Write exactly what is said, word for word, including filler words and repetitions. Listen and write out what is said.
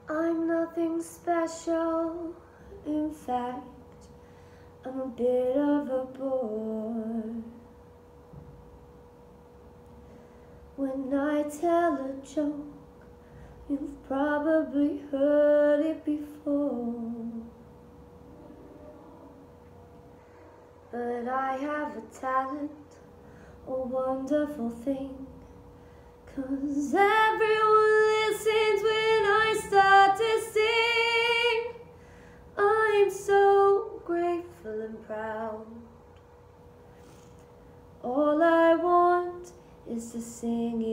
I'm nothing special, in fact, I'm a bit of a bore. When I tell a joke, you've probably heard it before. But I have a talent, a wonderful thing, 'cause everyone listens when I start to sing. I'm so grateful and proud. All I want is to sing